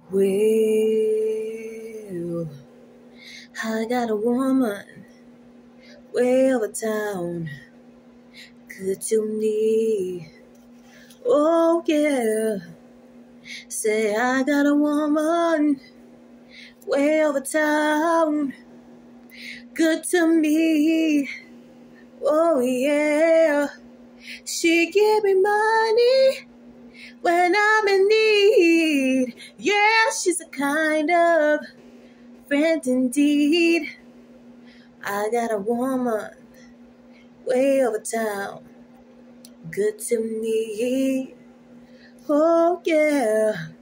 Well, I got a woman way over town, good to me. Oh yeah, say I got a woman way over town, good to me. Oh yeah, she give me money when I'm in need. Yeah, she's a kind of friend indeed. I got a woman way over town, good to me. Oh yeah.